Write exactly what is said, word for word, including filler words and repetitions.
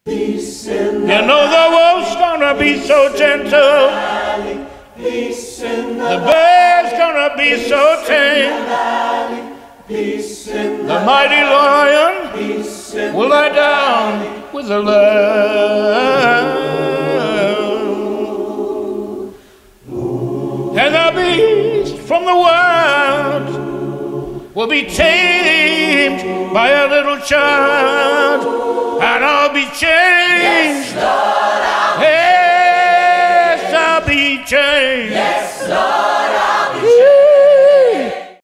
Peace in the You know the wolf's gonna be so gentle. valley. Peace in the The bear's gonna be so tame. valley. Peace in the The mighty lion peace in will lie down with the lamb. And the beast from the wild will be tamed by a little child, and I'll be changed